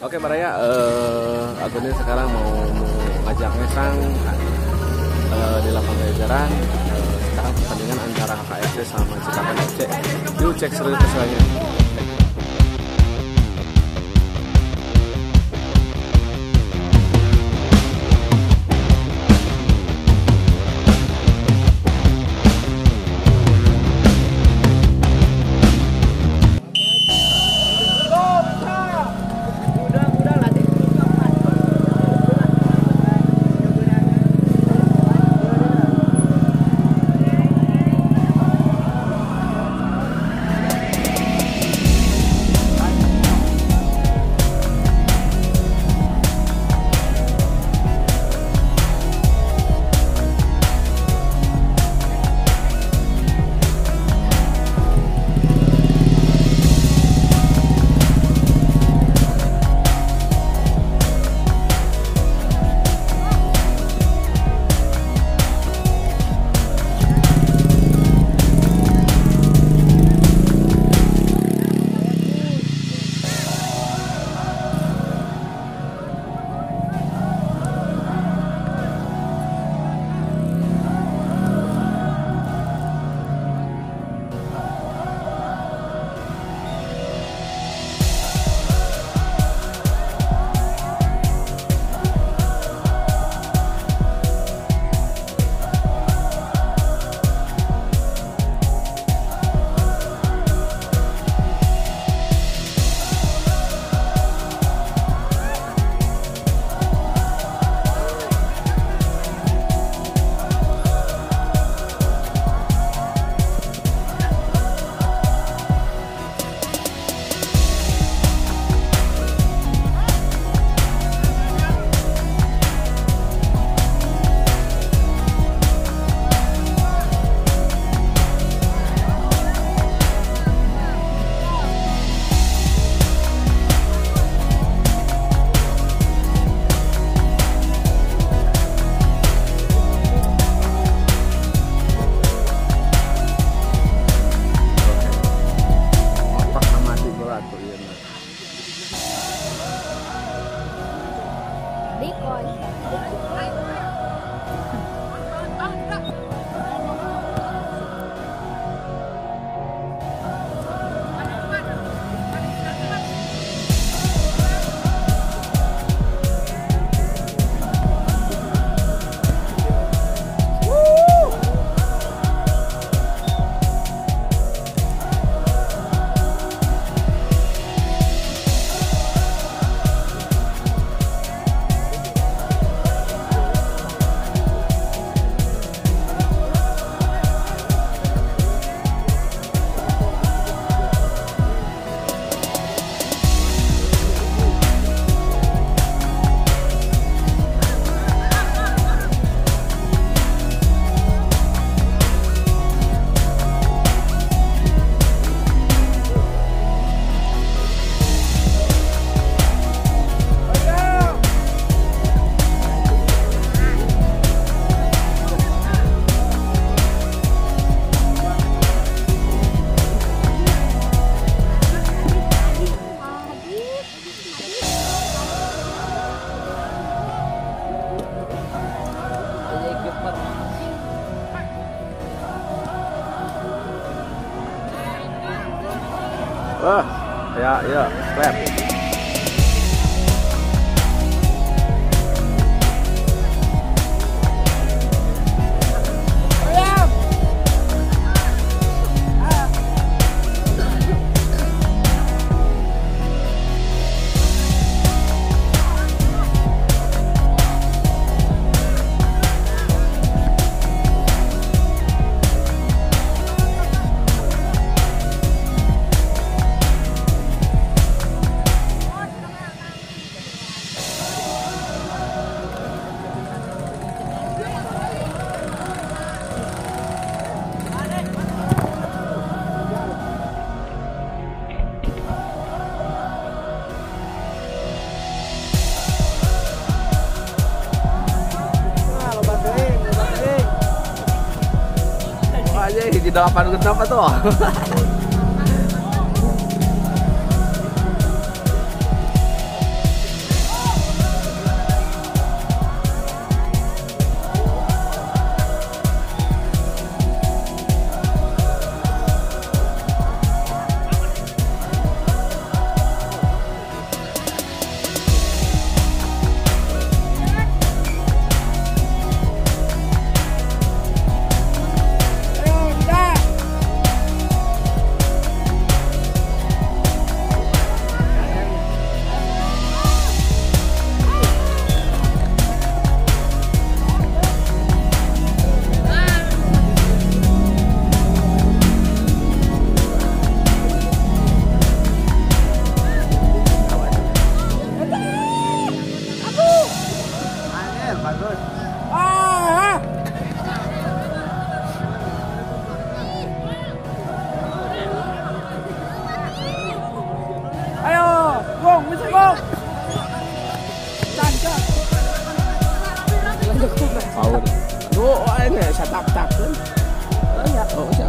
Oke Baraya, aku ini sekarang mau ngajak Ngesang di lapangan jajaran. Sekarang pertandingan antara HKFC sama Cikakan FC. Yuk cek seru keseruannya. Wah, ya, clap. Di 8 kenapa tuh? ini saya tak-takkan. Oh, siapa?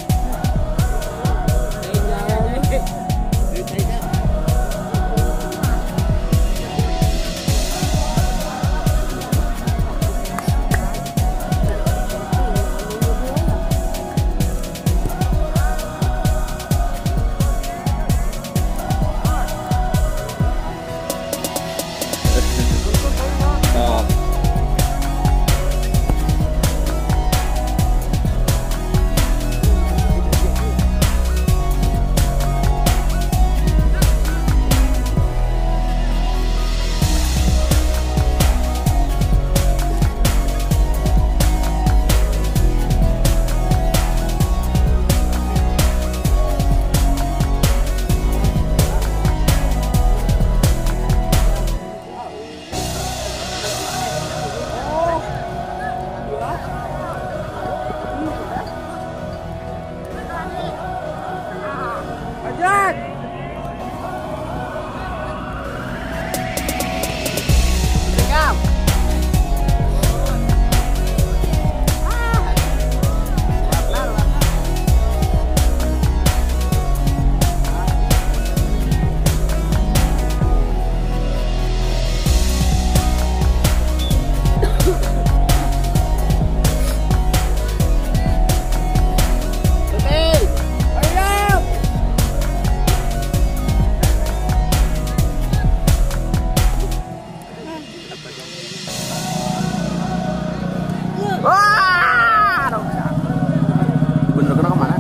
Bener kena kemana?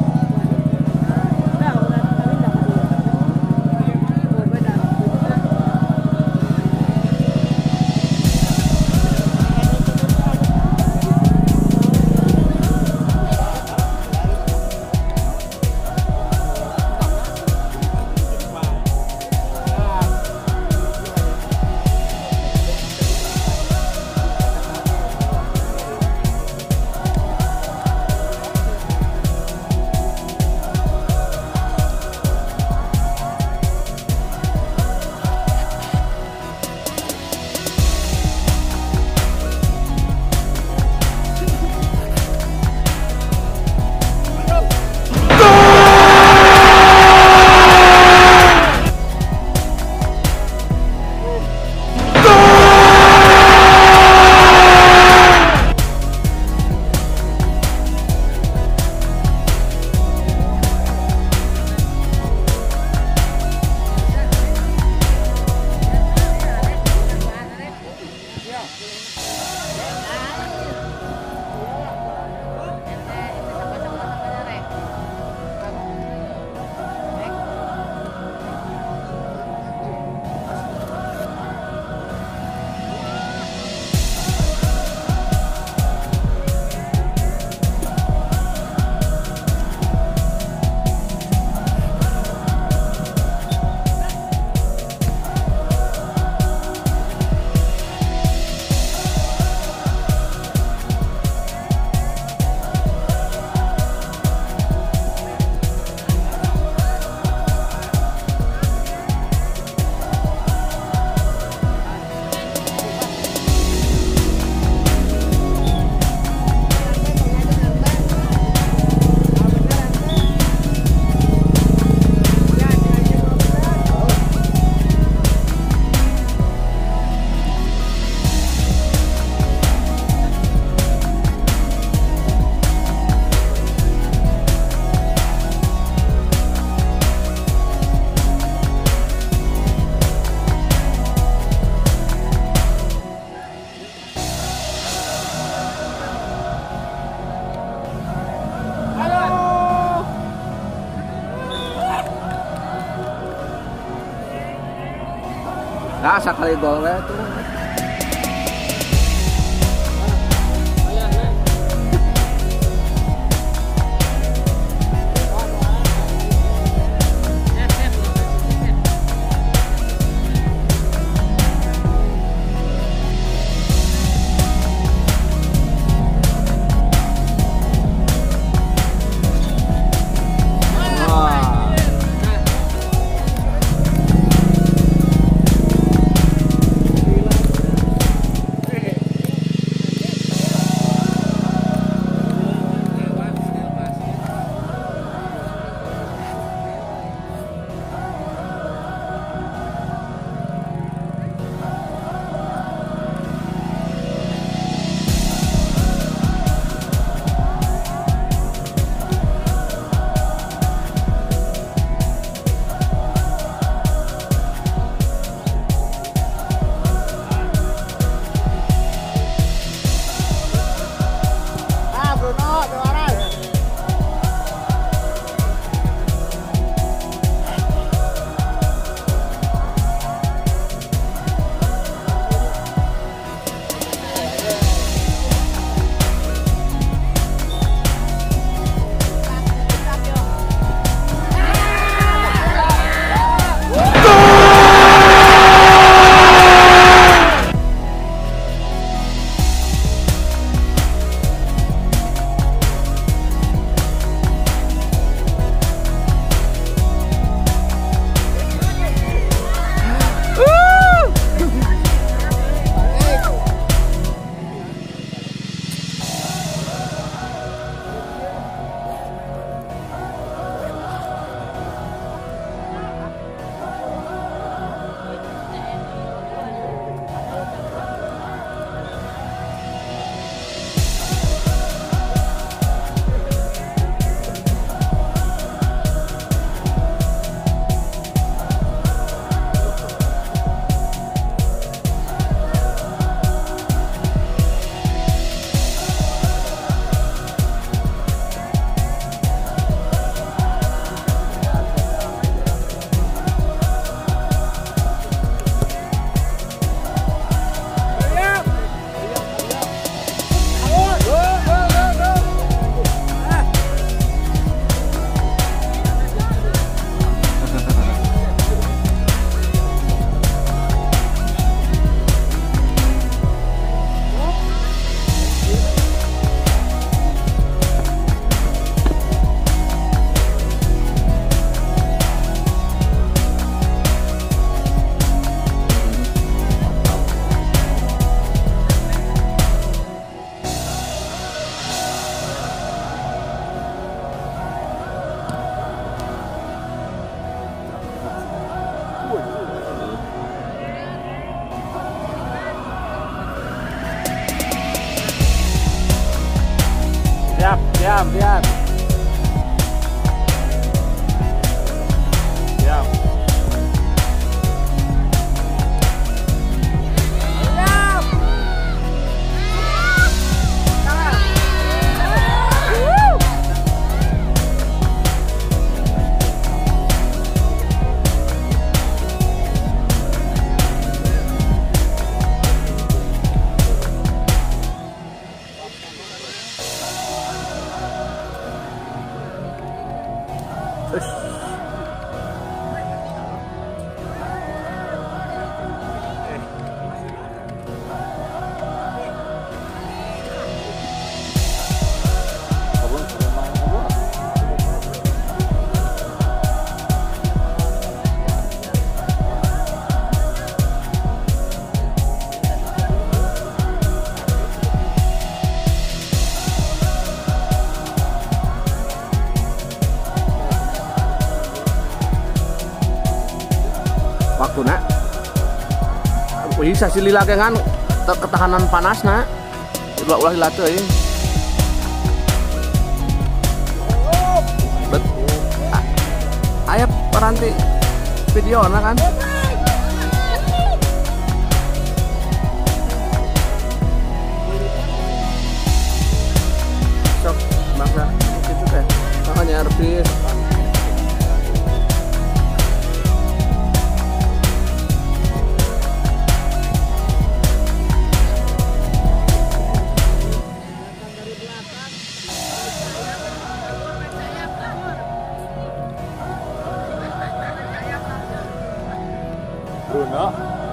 Nah, sekali gol tuh. Diam, lihat. Diam. Waktu nak bisa silila kan ketahanan panas nak ulah lila tuh ya ayah peranti video nah kan sok bangsa itu teh makanya arbis Bruno.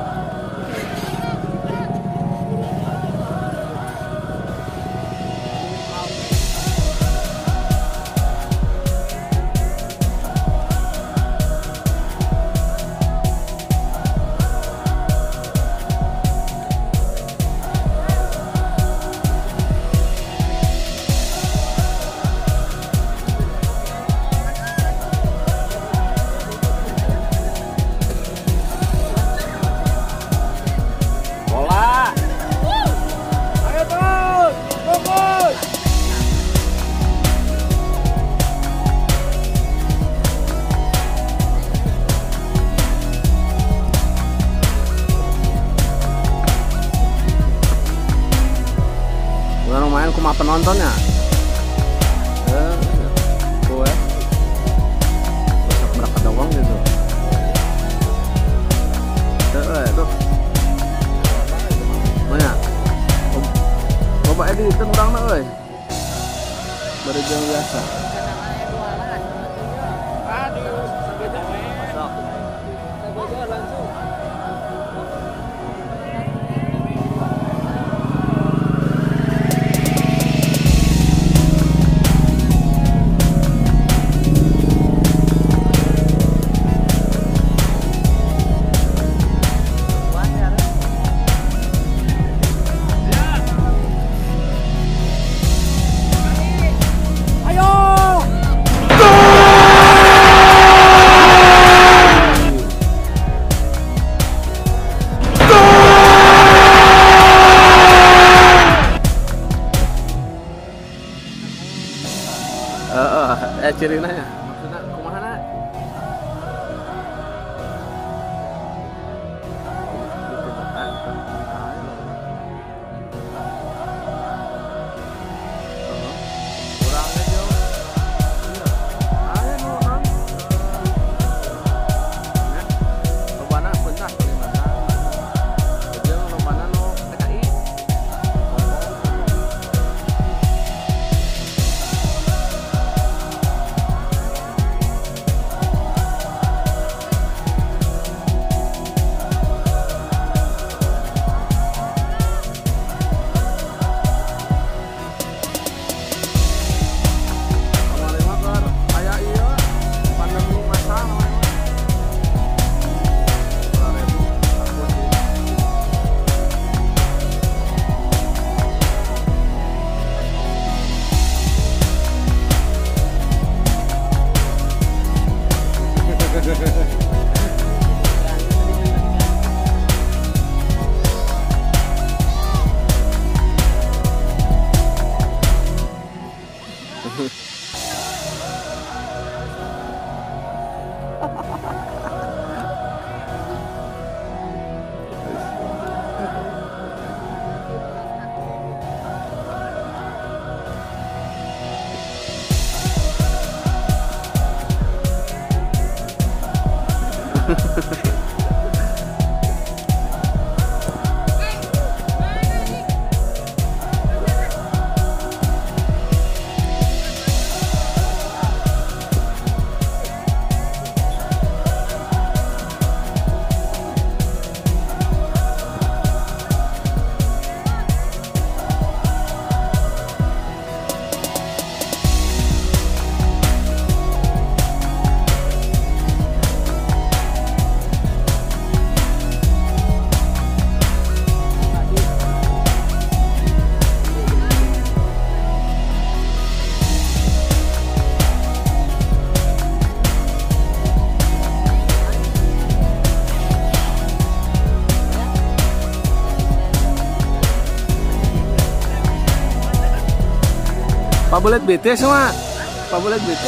Lumayan kuma penontonnya gue bisa berapa doang gitu tuh banyak coba editan orang nak dari jam biasa ciri nanya maksudnya kumaha na kurangnya jauh ayo non lobana pentas bagaimana jeung lobana no PKI Pabulet BT semua. Pabulet BT.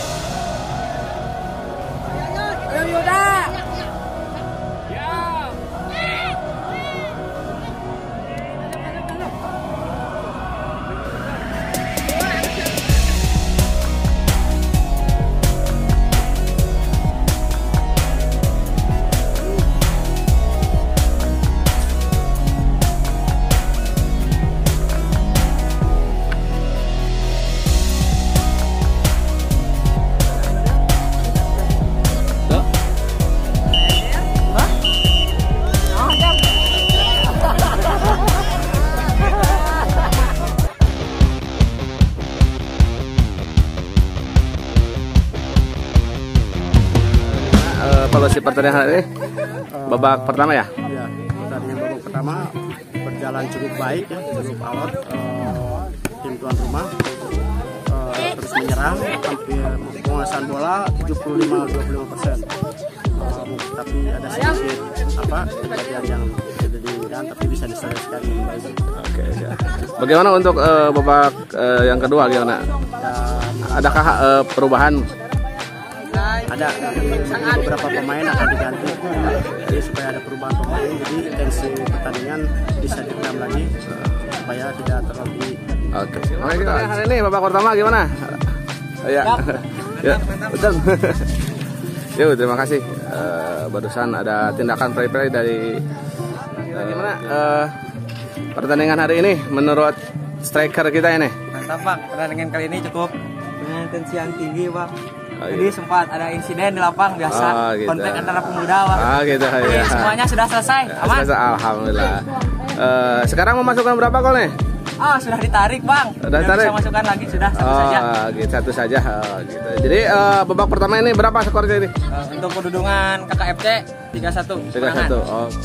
Evaluasi pertandingan hari ini babak pertama ya? Ya, pertandingan babak pertama berjalan cukup baik ya, cukup alot. Tim tuan rumah terus menyerang, hampir penguasaan bola 75-25%. Tapi ada sedikit kejadian yang tidak diinginkan, tapi bisa diselesaikan dengan baik. Oke, ya. Bagaimana untuk babak yang kedua gimana? Adakah perubahan? Ada beberapa pemain akan diganti, jadi supaya ada perubahan pemain, jadi intensi pertandingan bisa diredam lagi supaya tidak terlalu. Oke, makasih Pak. Hari ini babak pertama gimana? Ya, ya, betul. Yuk, terima kasih. Barusan ada tindakan play dari gimana pertandingan hari ini menurut striker kita ini? Mantap Pak, pertandingan kali ini cukup dengan intensi yang tinggi Pak. Oh, jadi iya. sempat ada insiden di lapang biasa, gitu. kontak antara pemuda Pak. Gitu ya. Semuanya sudah selesai, aman. Alhamdulillah. Sekarang memasukkan berapa gol nih? Sudah ditarik Bang. Sudah ditarik. Bisa masukkan lagi, sudah satu saja. Gitu, satu saja. Gitu. Jadi babak pertama ini berapa skornya ini? Untuk kedudukan KKFC 3-1. 3-1.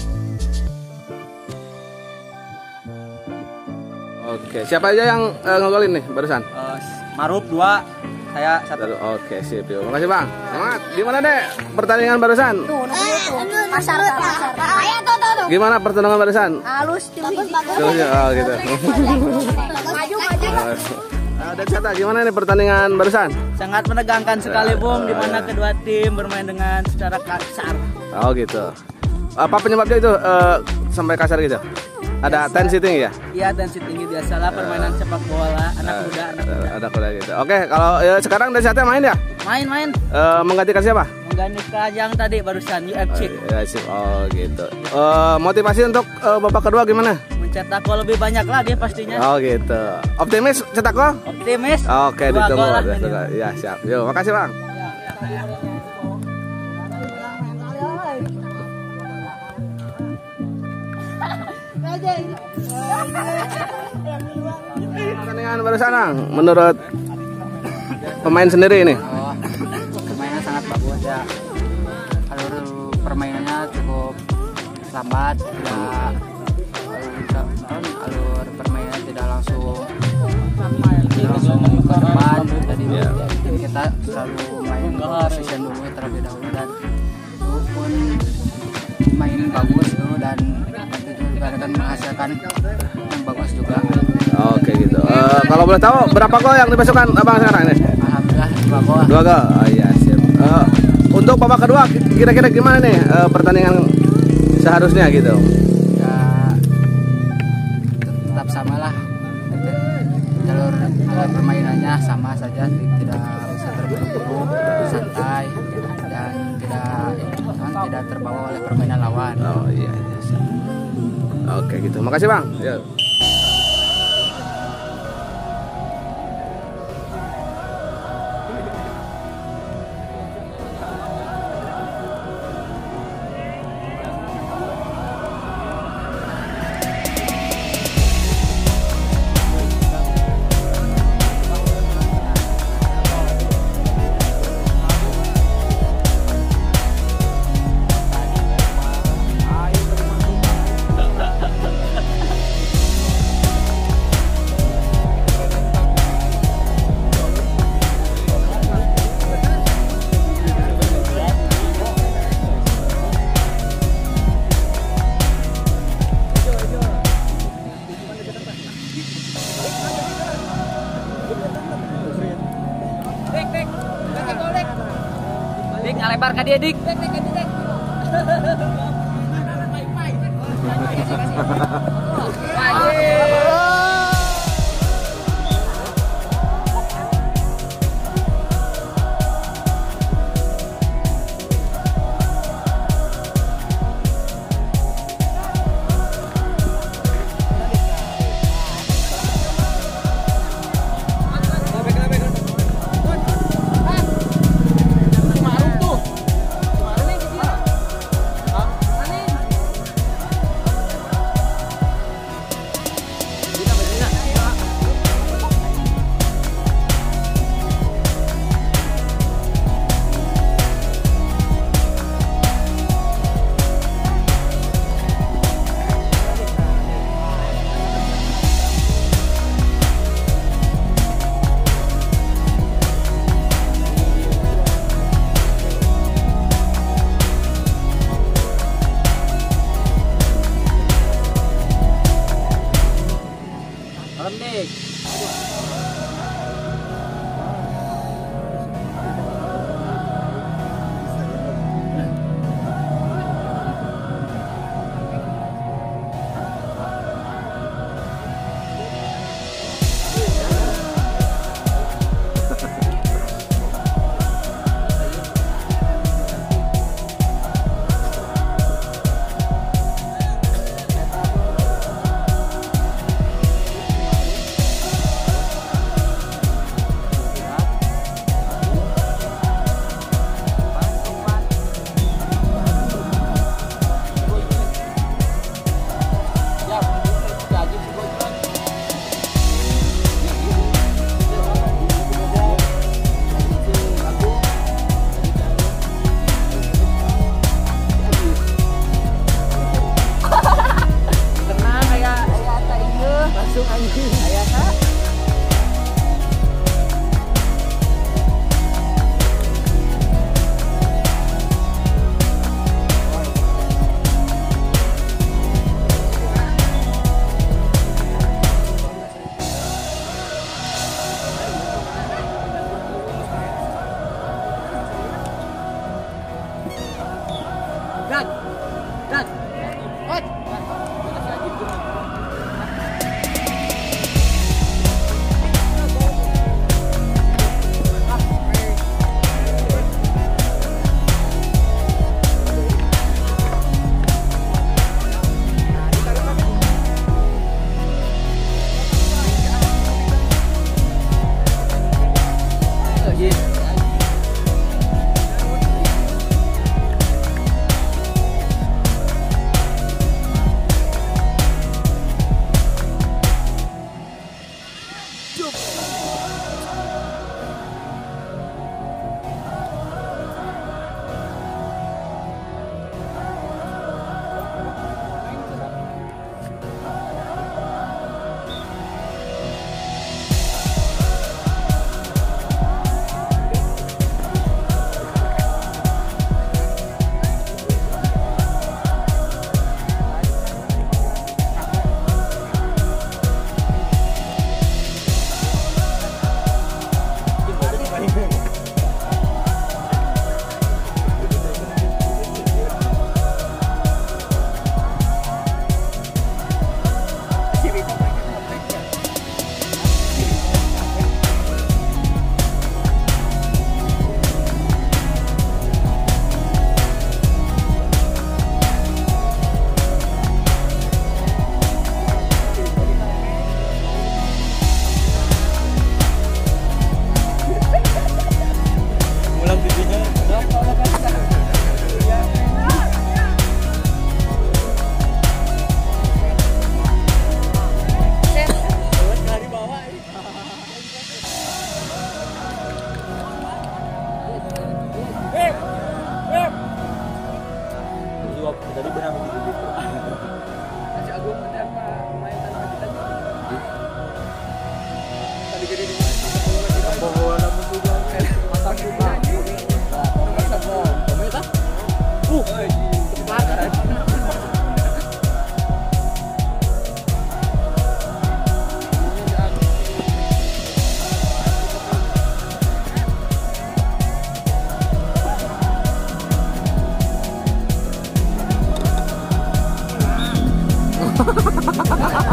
Oke, siapa aja yang ngegolin nih barusan? Maruf 2, saya 1. Oke, sip. Yuk. Makasih Bang. Semangat. Gimana deh pertandingan barusan? Pasar. Gimana pertandingan barusan? Halus, bagus. Gitu. Maju. Dan Cata, gimana nih pertandingan barusan? Sangat menegangkan sekali Bung, di mana kedua tim bermain dengan secara kasar. Gitu. Apa penyebabnya itu sampai kasar gitu? Ada tensi tinggi ya? Iya, tensi tinggi biasalah permainan sepak bola anak muda. Anak muda gitu. Oke, kalau sekarang dan Cata main ya? Main. Menggantikan siapa? Menggantikan yang tadi barusan UFC. Gitu. Motivasi untuk babak kedua gimana? Mencetak gol lebih banyak lagi pastinya. Gitu. Optimis cetak gol? Optimis. Oke, 2 ditunggu. gol lah. Ya, siap. Yuk, makasih Bang. Pertandingan barusan Bang, menurut pemain sendiri ini? Permainan sangat bagus ya. Alur permainannya cukup lambat, alur permainan tidak langsung ke depan. Jadi kita selalu main position dulu terlebih dahulu, dan pun main bagus dulu, dan nanti juga akan menghasilkan yang bagus juga. Oke gitu. Kalau boleh tahu berapa gol yang dimasukkan Abang sekarang ini? Alhamdulillah 2 gol. 2 gol. Oh iya, siap. Untuk babak kedua kira-kira gimana nih pertandingan seharusnya gitu? Ya, tetap samalah. Jalur permainannya sama saja, tidak usah terburu-buru, santai, dan tidak terbawa oleh permainan lawan. Oh iya, siap. Oke gitu. Makasih Bang. Ya. lebar ka dia dik.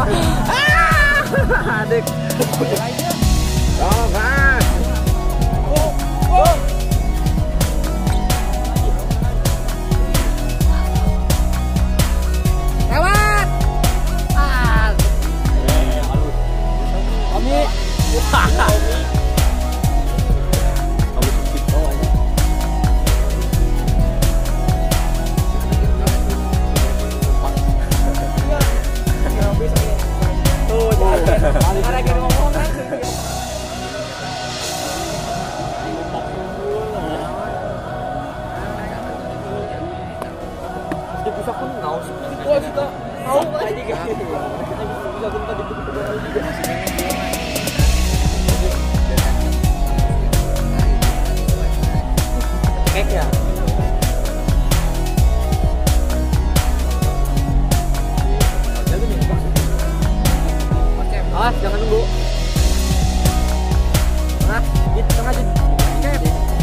Adik. Oh, Mas. Lewat. Ah. Omi. Kamu sedikit bawahnya. Tuh, ada yang ngomong kan. Dia bisa pun ngaus. Wah, kita mau aja guys. Bisa bentar juga. Kek ya. Awas, jangan nunggu. Nah, di tengah aja. Cep.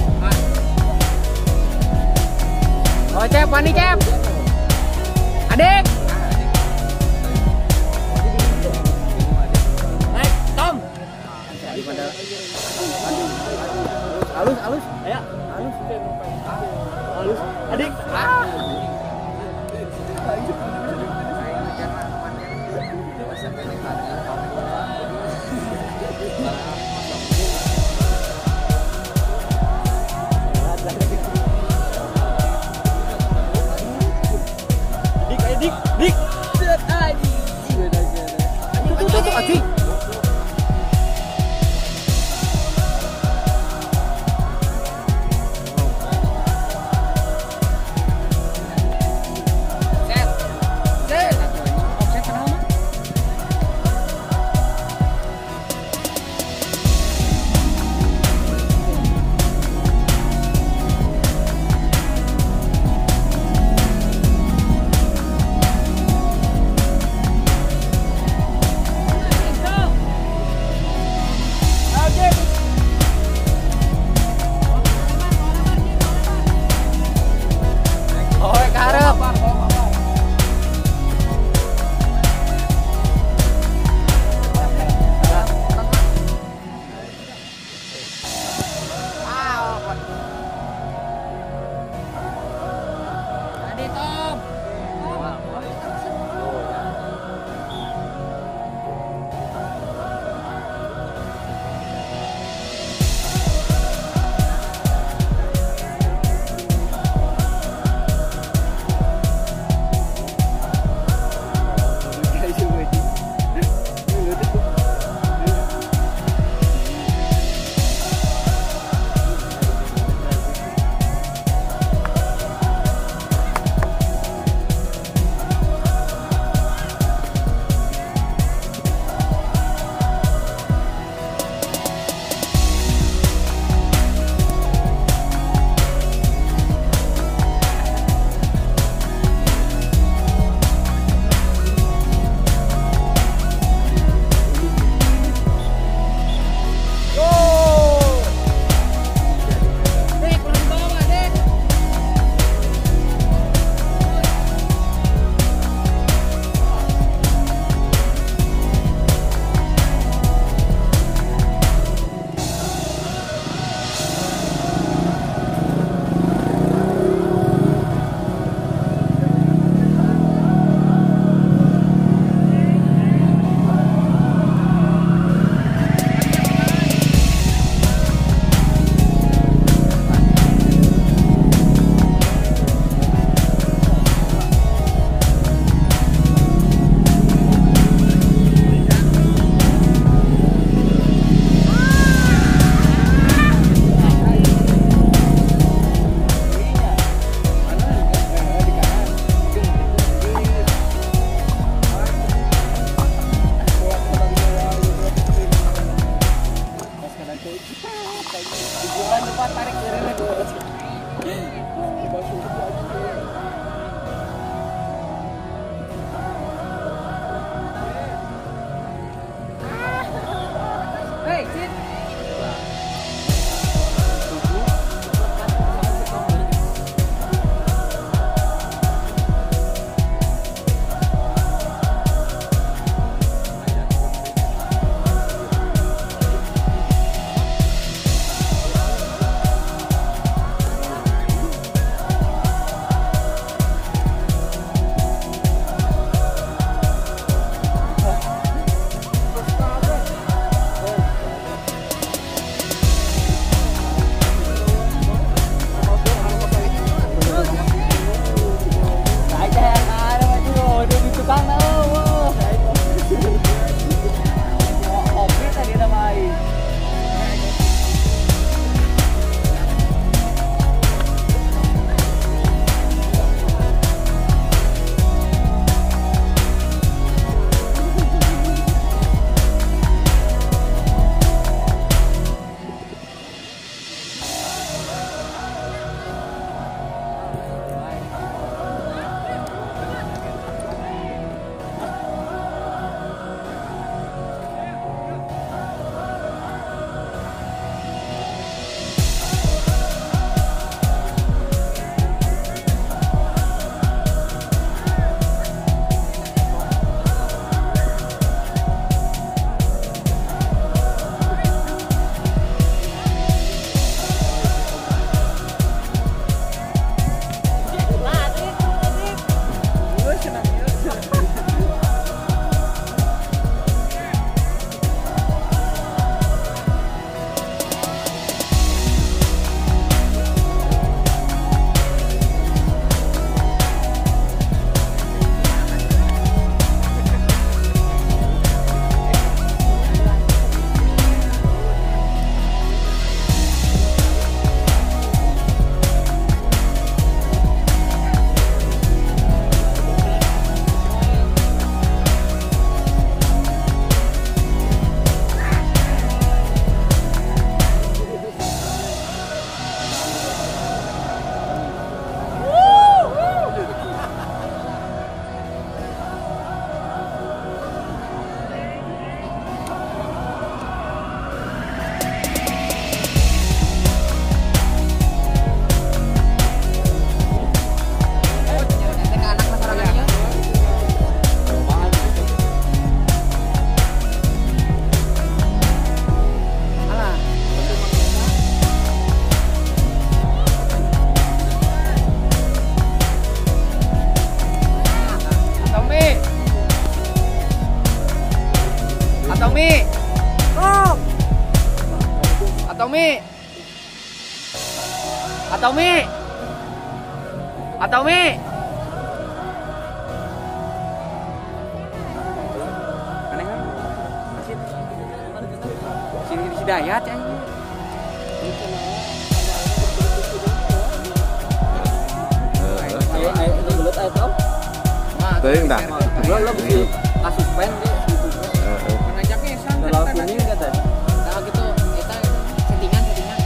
Oh, Cep, mandi Cep. Adik. Naik, Tom. Halus, halus. Ayo, halus. Halus. Adik. Dik. Tuh, anjing. Mi? Atau Mi? Atau Mi? Aneh kan? Sini di Hidayat ya. Teuing tah. Lo bisa kasus pen deh. Ngajaknya sang. Kalau kuning enggak tadi. Kalau gitu kita settingan.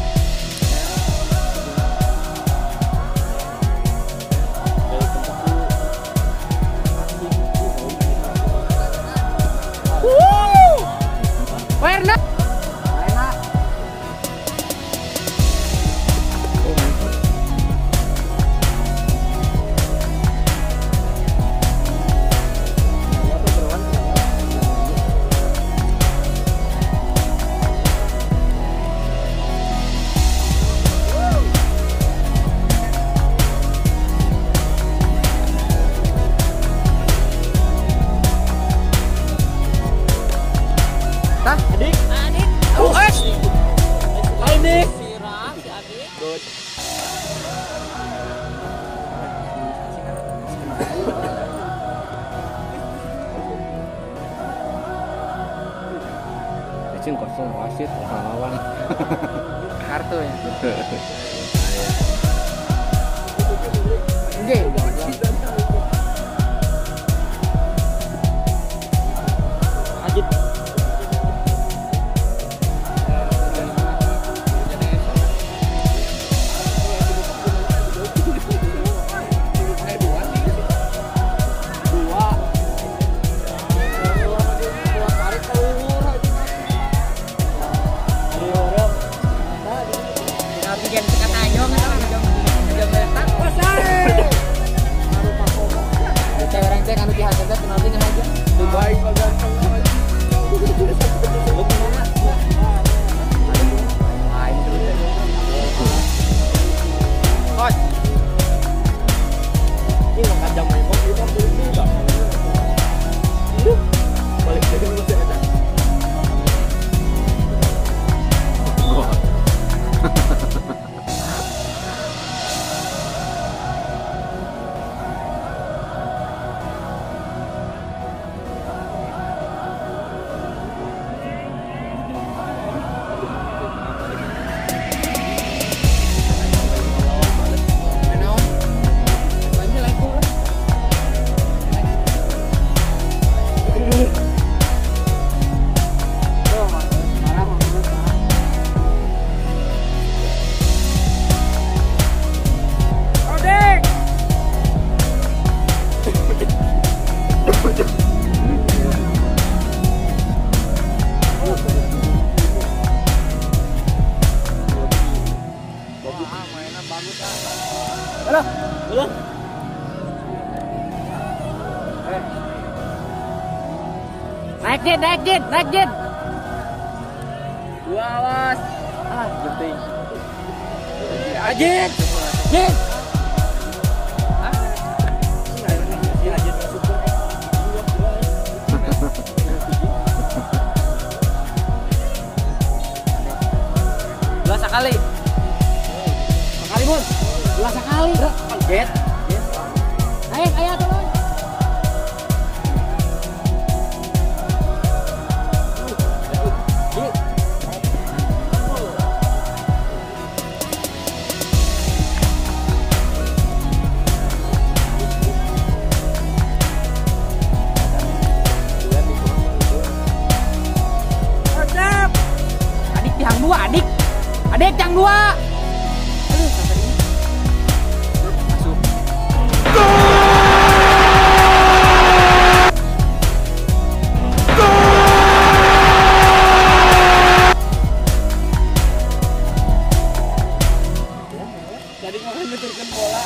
Warna. Adik. Ecin kosong wasit lawan. Kartu ya. Oke. Ajit. Naik Jin. Dua awas. Penting. Ajit. Jin. Dua sekali. Sekali, Bun. Dua sekali. Get. Ayo tolong. Adik yang dua. Masuk. Jadi mau menentukan bola.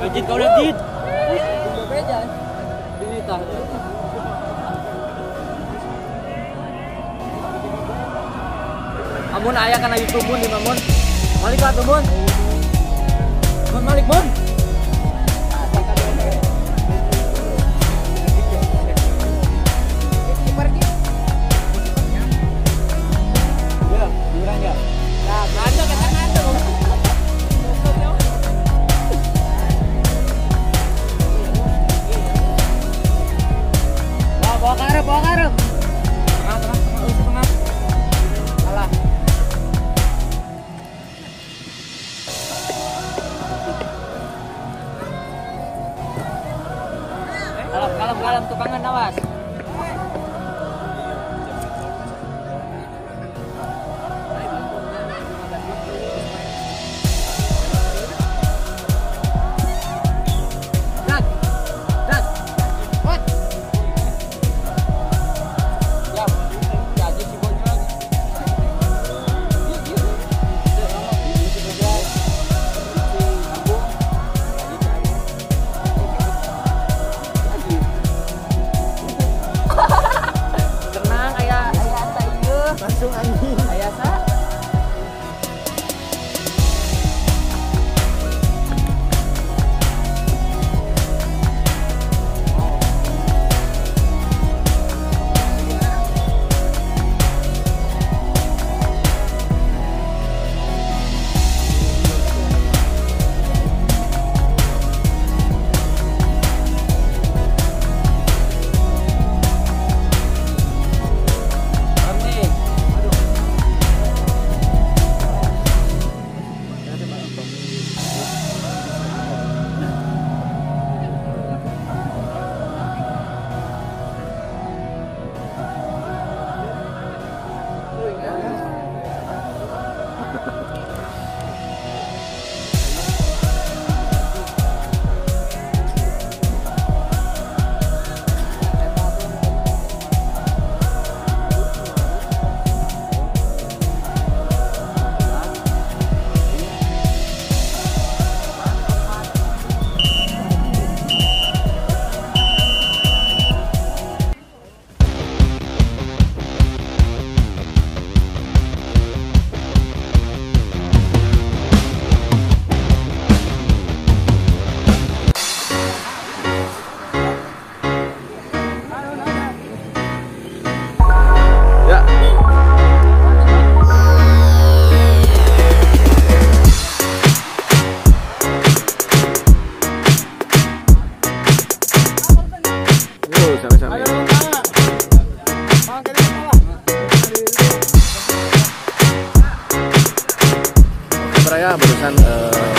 Jid kau lihat Jid. Beja. Ini tah. Amun aya kana YouTube mun di Mamun. Malik lah tuh Mun. Mun Malik Mun. Bawa karep. Tengah. Alah. Kalem tukangan awas. Saya barusan